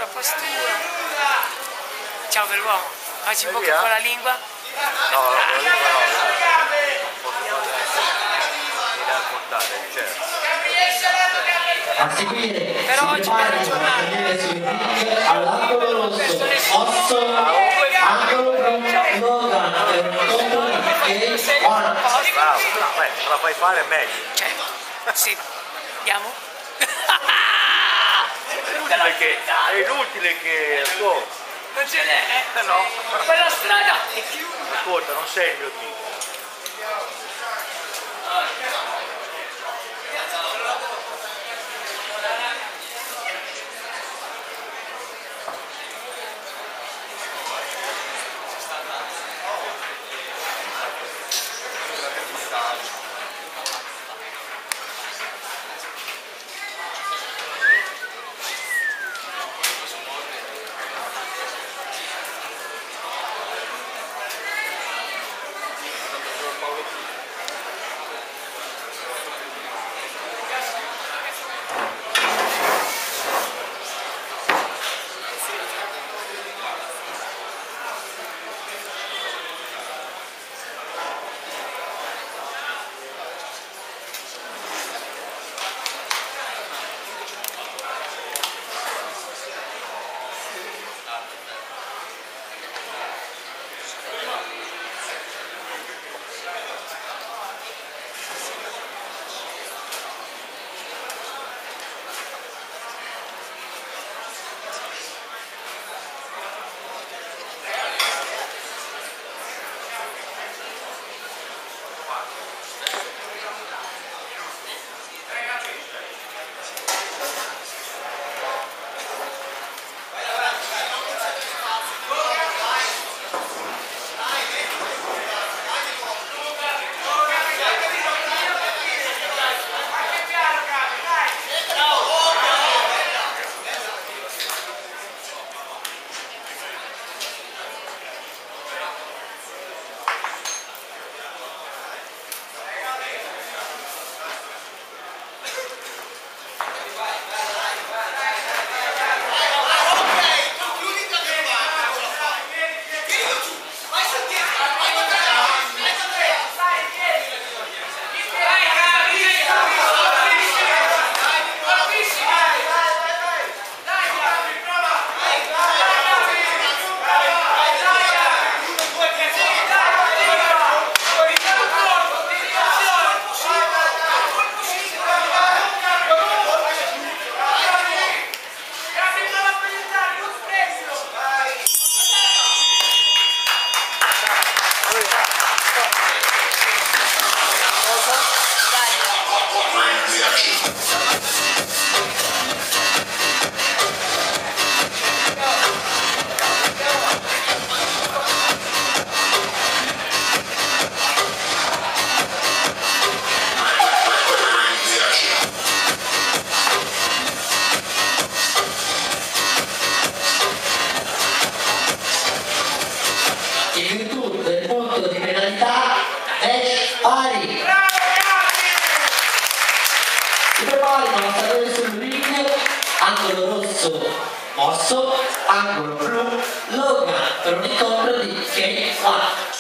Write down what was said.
postura. Ciao per l'uomo, facci un po' con la lingua. No, con la lingua no. Non posso fare da portare, certo. A seguire Però oggi per la giornata all'angolo rosso, Osso, angolo blu, Logan, per un conto di K1. Bravo, se la fai fare è meglio. Certo, sì. Andiamo? È inutile che Non ce n'è? no. Quella strada è chiusa. Ascolta, non sei il mio tipo. In virtù del punto di penalità, match pari. Si preparano a salire sul ring, angolo rosso Mosso, angolo blu Logan, per un incontro di K1.